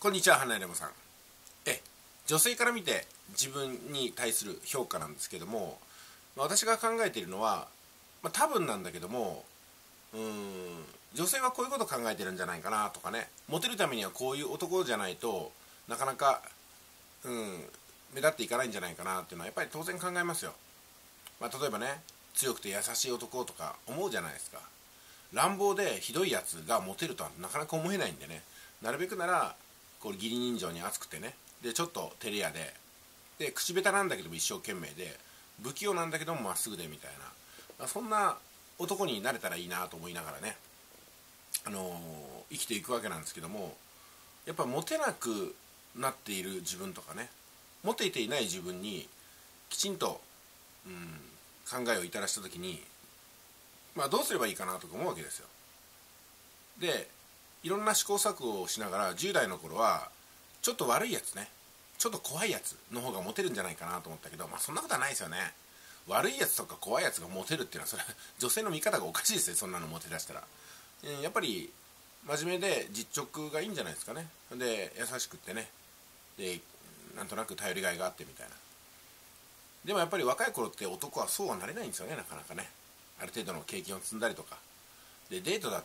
こんにちは、花山さん。女性から見て自分に対する評価なんですけども、私が考えているのは、多分なんだけども、女性はこういうことを考えてるんじゃないかなとかね、モテるためにはこういう男じゃないとなかなか、目立っていかないんじゃないかなっていうのはやっぱり当然考えますよ。例えばね、強くて優しい男とか思うじゃないですか。乱暴でひどいやつがモテるとはなかなか思えないんでね、なるべくならこれ義理人情に熱くてね、でちょっと照れ屋で口下手なんだけども一生懸命で不器用なんだけどもまっすぐでみたいな、そんな男になれたらいいなと思いながらね、生きていくわけなんですけども、やっぱモテなくなっている自分とかね、モテていない自分にきちんと、考えを至らした時に、どうすればいいかなとか思うわけですよ。でいろんな試行錯誤をしながら10代の頃はちょっと悪いやつね、ちょっと怖いやつの方がモテるんじゃないかなと思ったけど、そんなことはないですよね。悪いやつとか怖いやつがモテるっていうのはそれは女性の見方がおかしいですよ。そんなのモテ出したら、やっぱり真面目で実直がいいんじゃないですかね。で優しくってね、でなんとなく頼りがいがあってみたいな。でもやっぱり若い頃って男はそうはなれないんですよね、なかなかね。ある程度の経験を積んだりとかで、デートだって、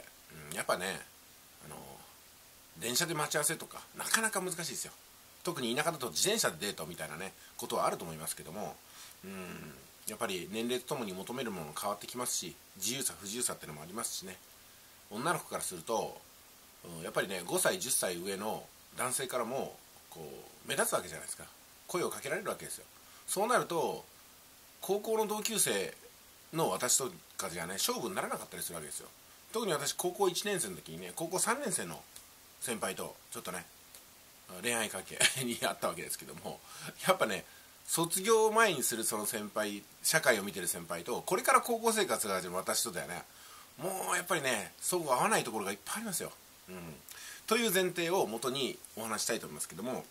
やっぱね、電車で待ち合わせとかなかなか難しいですよ。特に田舎だと自転車でデートみたいなねことはあると思いますけども、やっぱり年齢とともに求めるものも変わってきますし、自由さ不自由さっていうのもありますしね。女の子からすると、やっぱりね5歳10歳上の男性からもこう目立つわけじゃないですか。声をかけられるわけですよ。そうなると高校の同級生の私とかじゃね勝負にならなかったりするわけですよ。特に私高校1年生の時にね、高校3年生の先輩とちょっとね恋愛関係にあったわけですけども、やっぱね卒業前にするその先輩、社会を見てる先輩とこれから高校生活が始まる私とだよね、もうやっぱりね相互合わないところがいっぱいありますよ。という前提を元にお話したいと思いますけども、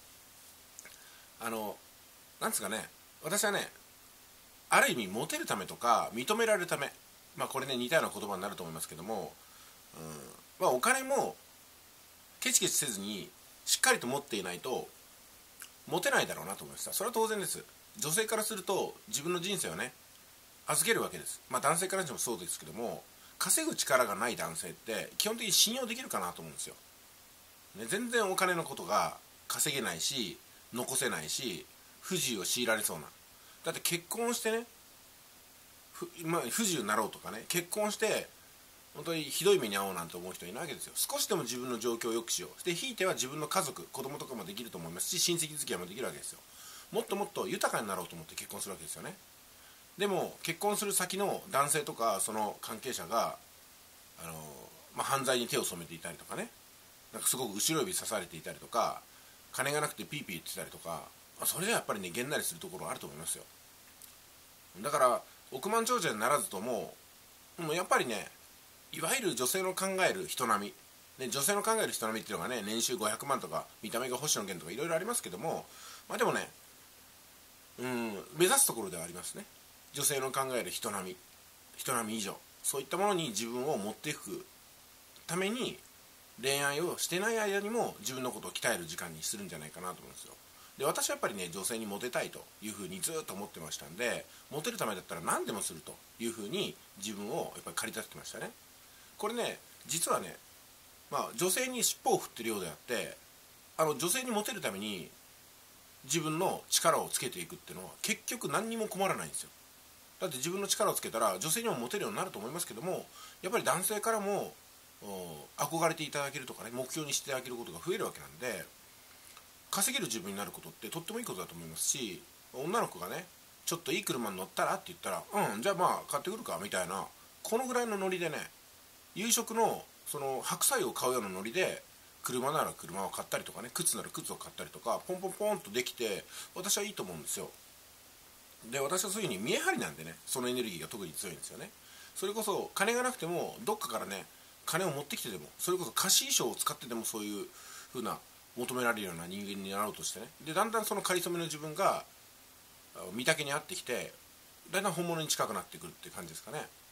なんですかね、私はねある意味モテるためとか認められるため、これね似たような言葉になると思いますけども、お金もケチケチせずにしっかりと持っていないとモテないだろうなと思いました。それは当然です。女性からすると自分の人生をね預けるわけです。男性からしてもそうですけども、稼ぐ力がない男性って基本的に信用できるかなと思うんですよ、全然お金のことが稼げないし残せないし不自由を強いられそうな。だって結婚してね、不自由になろうとかね、結婚して本当にひどい目に遭おうなんて思う人いないわけですよ。少しでも自分の状況を良くしよう。でひいては自分の家族、子供とかもできると思いますし、親戚付き合いもできるわけですよ。もっともっと豊かになろうと思って結婚するわけですよね。でも結婚する先の男性とかその関係者が犯罪に手を染めていたりとかね、なんかすごく後ろ指刺されていたりとか、金がなくてピーピー言ってたりとか、それではやっぱりねげんなりするところあると思いますよ。だから億万長者にならずとも、やっぱりねいわゆる女性の考える人並み、女性の考える人並みっていうのがね、年収500万とか見た目が星野源とかいろいろありますけども、でもね、目指すところではありますね。女性の考える人並み以上、そういったものに自分を持っていくために恋愛をしてない間にも自分のことを鍛える時間にするんじゃないかなと思うんですよ。で私はやっぱりね女性にモテたいというふうにずっと思ってましたんで、モテるためだったら何でもするというふうに自分をやっぱり駆り立ててましたね。これね実はね、女性に尻尾を振ってるようであって、女性にモテるために自分の力をつけていくっていうのは結局何にも困らないんですよ。だって自分の力をつけたら女性にもモテるようになると思いますけども、やっぱり男性からも憧れていただけるとかね、目標にしていただけることが増えるわけなんで、稼げる自分になることってとってもいいことだと思いますし、女の子がねちょっといい車に乗ったらって言ったら、じゃあ買ってくるかみたいな、このぐらいのノリでね、夕食のその白菜を買うようなノリで車なら車を買ったりとかね、靴なら靴を買ったりとか、ポンポンポンとできて私はいいと思うんですよ。で私はそういう風に見え張りなんでね、そのエネルギーが特に強いんですよね。それこそ金がなくてもどっかからね金を持ってきてでも、それこそ貸し衣装を使ってでもそういう風な求められるような人間になろうとしてね、でだんだんそのかりそめの自分が見丈に合ってきて、だんだん本物に近くなってくるって感じですかね。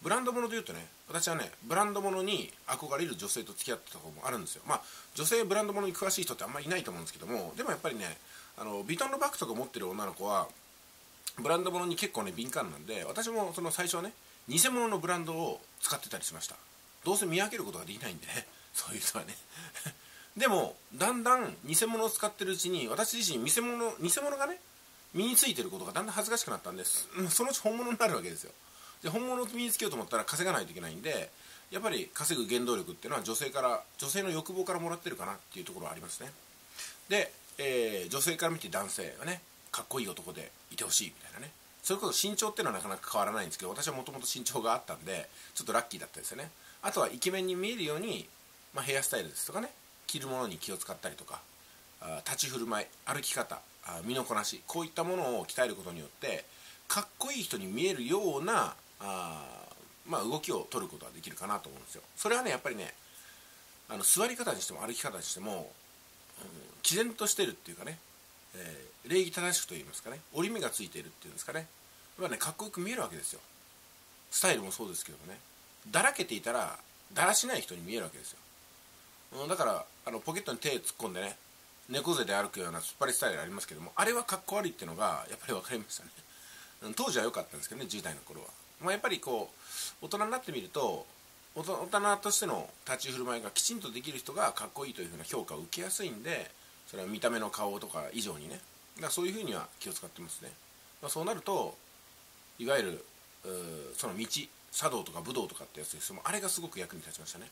ブランド物でいうとね、私はねブランド物に憧れる女性と付き合ってたこともあるんですよ。まあ女性ブランド物に詳しい人ってあんまりいないと思うんですけども、でもやっぱりねヴィトンのバッグとか持ってる女の子はブランド物に結構ね敏感なんで、私もその最初はね偽物のブランドを使ってたりしました。どうせ見分けることができないんでね、そういう人はねでもだんだん偽物を使ってるうちに、私自身偽物がね身についてることがだんだん恥ずかしくなったんです。そのうち本物になるわけですよ。で本物を身につけようと思ったら稼がないといけないんで、やっぱり稼ぐ原動力っていうのは女性の欲望からもらってるかなっていうところはありますね。で、女性から見て男性がねかっこいい男でいてほしいみたいなね、それこそ身長っていうのはなかなか変わらないんですけど、私はもともと身長があったんでちょっとラッキーだったですよね。あとはイケメンに見えるように、ヘアスタイルですとかね、着るものに気を使ったりとか、立ち振る舞い、歩き方、身のこなし、こういったものを鍛えることによってかっこいい人に見えるような動きを取ることができるかなと思うんですよ。それはねやっぱりね座り方にしても歩き方にしても、毅然としてるっていうかね、礼儀正しくといいますかね、折り目がついているっていうんですかね、かっこよく見えるわけですよ。スタイルもそうですけどもね、だらけていたらだらしない人に見えるわけですよ。だからポケットに手突っ込んでね猫背で歩くような突っ張りスタイルありますけども、あれはかっこ悪いっていうのがやっぱり分かりましたね。当時は良かったんですけどね、10代の頃は。やっぱりこう大人になってみると、大人としての立ち振る舞いがきちんとできる人がかっこいいというふうな評価を受けやすいんで、それは見た目の顔とか以上にね、だからそういうふうには気を使ってますね。そうなるといわゆるその道、茶道とか武道とかってやつですけども、あれがすごく役に立ちましたね。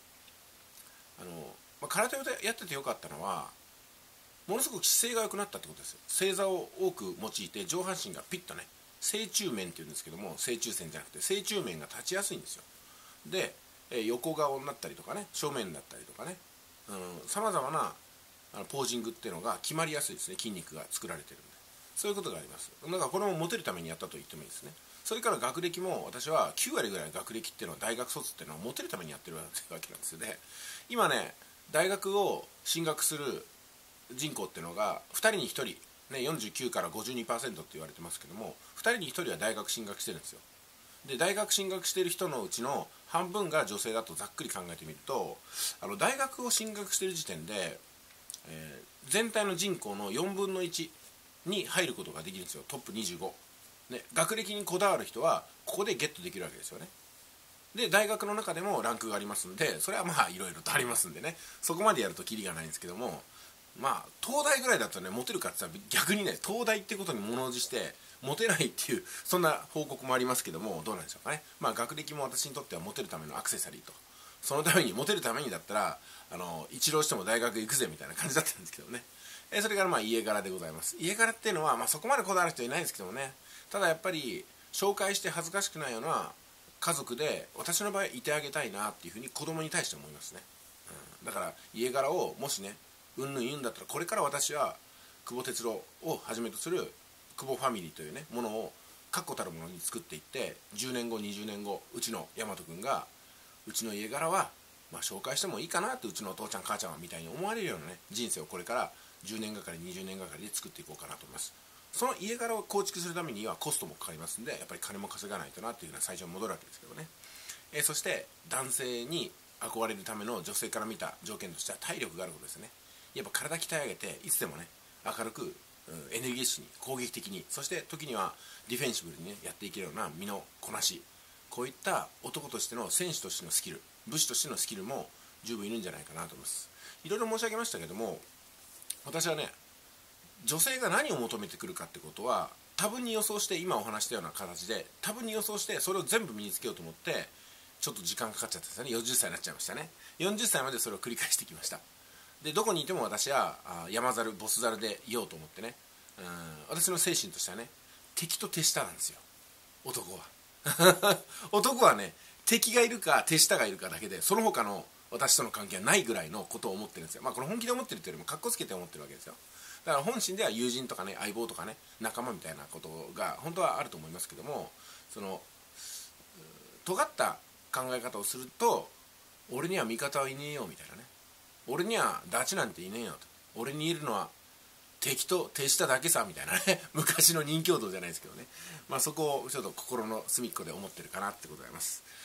空手をやっててよかったのは、ものすごく姿勢が良くなったってことですよ。正座を多く用いて上半身がピッとね、正中面っていうんですけども、正中線じゃなくて正中面が立ちやすいんですよ。で、横顔になったりとかね、正面になったりとかね、さまざまなポージングっていうのが決まりやすいですね。筋肉が作られてるんで、そういうことがあります。だからこれもモテるためにやったと言ってもいいですね。それから学歴も、私は9割ぐらい学歴っていうのは、大学卒っていうのはモテるためにやってるわけなんですよね。今ね大学を進学する人口っていうのが2人に1人、ね、49から 52% って言われてますけども、2人に1人は大学進学してるんですよ。で大学進学している人のうちの半分が女性だとざっくり考えてみると、大学を進学している時点で、全体の人口の4分の1に入ることができるんですよ。トップ25、ね、学歴にこだわる人はここでゲットできるわけですよね。で大学の中でもランクがありますんで、それはいろいろとありますんでね、そこまでやるとキリがないんですけども、東大ぐらいだとねモテるかって言ったら逆にね、東大ってことに物おじしてモテないっていう、そんな報告もありますけども、どうなんでしょうかね。学歴も私にとってはモテるためのアクセサリーと、そのためにモテるためにだったら一浪しても大学行くぜみたいな感じだったんですけどね。それから家柄でございます。家柄っていうのは、そこまでこだわる人いないんですけどもね、ただやっぱり紹介して恥ずかしくないような家族で私の場合いてあげたいなっていうふうに子供に対して思いますね。だから家柄をもしねうんぬん言うんだったら、これから私は久保哲郎をはじめとする久保ファミリーというねものを確固たるものに作っていって、10年後20年後うちの大和君がうちの家柄は紹介してもいいかなって、うちのお父ちゃん母ちゃんはみたいに思われるようなね人生をこれから10年がかり20年がかりで作っていこうかなと思います。その家柄を構築するためにはコストもかかりますんで、やっぱり金も稼がないとなっていうのは最初に戻るわけですけどね。そして男性に憧れるための女性から見た条件としては体力があることですね。やっぱ体鍛え上げていつでもね明るく、エネルギッシュに攻撃的に、そして時にはディフェンシブルにねやっていけるような身のこなし、こういった男としての選手としてのスキル、武士としてのスキルも十分いるんじゃないかなと思います。いろいろ申し上げましたけども、私はね女性が何を求めてくるかってことは多分に予想して、今お話したような形で多分に予想してそれを全部身につけようと思ってちょっと時間かかっちゃったんですよね。40歳になっちゃいましたね。40歳までそれを繰り返してきました。でどこにいても私は山猿ボス猿でいようと思ってね、私の精神としてはね、敵と手下なんですよ男は男はね敵がいるか手下がいるかだけで、その他の私との関係はないぐらいのことを思ってるんですよ。これ本気で思ってるというよりもかっこつけて思ってるわけですよ。だから本心では友人とかね相棒とかね仲間みたいなことが本当はあると思いますけども、その尖った考え方をすると、俺には味方はいねえよみたいなね、俺にはダチなんていねえよと、俺にいるのは敵と手下だけさみたいなね昔の任侠道じゃないですけどね、そこをちょっと心の隅っこで思ってるかなってございます。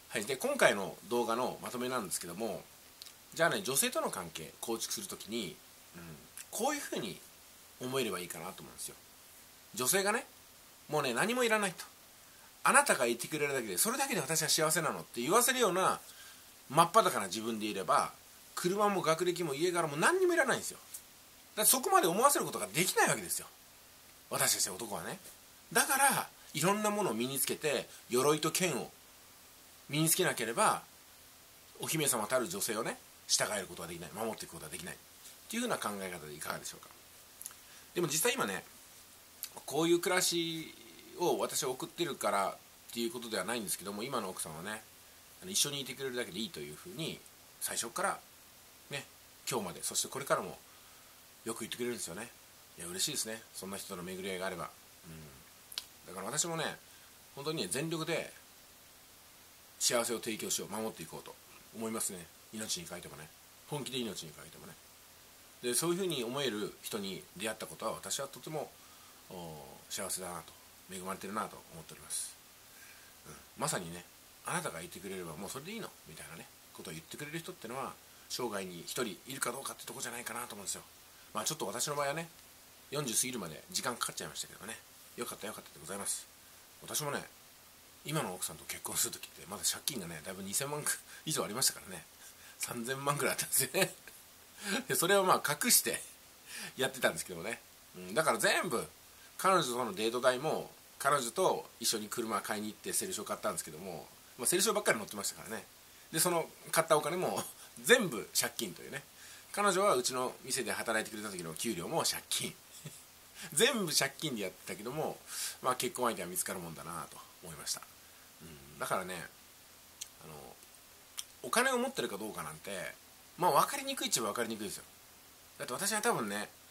はい、で今回の動画のまとめなんですけども、じゃあね、女性との関係構築するときに、こういうふうに思えればいいかなと思うんですよ。女性がね、もうね、何もいらないと、あなたがいてくれるだけでそれだけで私は幸せなのって言わせるような真っ裸な自分でいれば、車も学歴も家柄も何にもいらないんですよ。だからそこまで思わせることができないわけですよ、私たち男はね。だからいろんなものを身につけて、鎧と剣を身につけなければお姫様たる女性をね、従えることができない、守っていくことができないっていうふうな考え方でいかがでしょうか。でも実際今ね、こういう暮らしを私は送ってるからっていうことではないんですけども、今の奥さんはね、一緒にいてくれるだけでいいというふうに最初からね、今日まで、そしてこれからもよく言ってくれるんですよね。いや嬉しいですね、そんな人との巡り合いがあれば。だから私もね、本当にね、全力で幸せを提供しよう、守っていこうと思いますね。命に変えてもね、本気で命に変えてもね。でそういうふうに思える人に出会ったことは、私はとても幸せだなと、恵まれてるなと思っております。まさにね、あなたがいてくれればもうそれでいいのみたいなねことを言ってくれる人ってのは、生涯に一人いるかどうかってとこじゃないかなと思うんですよ。まあちょっと私の場合はね、40過ぎるまで時間かかっちゃいましたけどね、よかったよかったでございます。私もね、今の奥さんと結婚するときってまだ借金がね、だいぶ2000万以上ありましたからね、3000万ぐらいあったんですよね。でそれをまあ隠してやってたんですけどね、だから全部彼女とのデート代も、彼女と一緒に車買いに行ってセルショー買ったんですけども、セルショーばっかり乗ってましたからね。でその買ったお金も全部借金というね。彼女はうちの店で働いてくれた時の給料も借金全部借金でやってたけども、結婚相手は見つかるもんだなと思いました。だからね、お金を持ってるかどうかなんて、分かりにくいっちゃ分かりにくいですよ。だって私は多分ね、